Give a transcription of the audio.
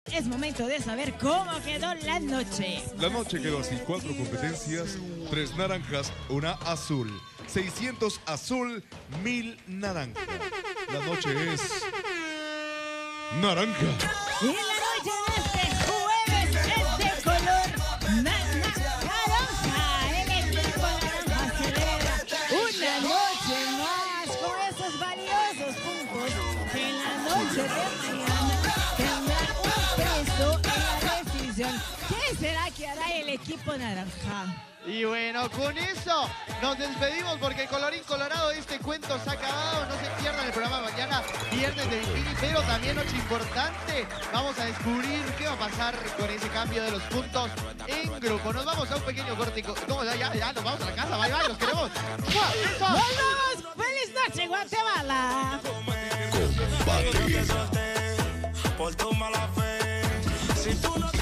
es momento de saber cómo quedó la noche. La noche quedó así, 4 competencias, 3 naranjas, 1 azul. 600 azul, 1000 naranja. La noche es naranja. Y la noche de este jueves es de color naranja. El equipo naranja celebra una noche más con esos valiosos puntos que en la noche de mañana tendrá un peso en la decisión. ¿Qué será que hará el equipo naranja? Y bueno, con eso nos despedimos porque colorín colorado, este cuento se ha acabado. No se pierdan el programa mañana, viernes de bikini, pero también noche importante. Vamos a descubrir qué va a pasar con ese cambio de los puntos en grupo. Nos vamos a un pequeño corte. ¿Cómo? Ya nos vamos a la casa. Bye, bye, los queremos. ¡Nos vamos! ¡Feliz noche, Guatemala! Combate. Por tu mala fe, si tú no